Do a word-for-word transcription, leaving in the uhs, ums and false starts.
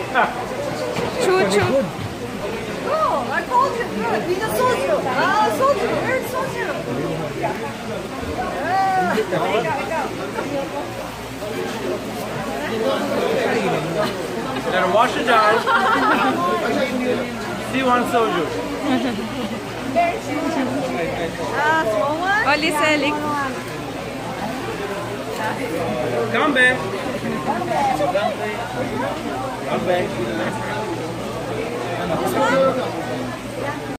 Choo choo. Oh, I told you, good. With the soju. Ah, soju. Where's soju? Ah, there you go, there you go. Gotta wash your jars. See one soju. Ah, small one? Oli Selik. Come back. Come back. This one?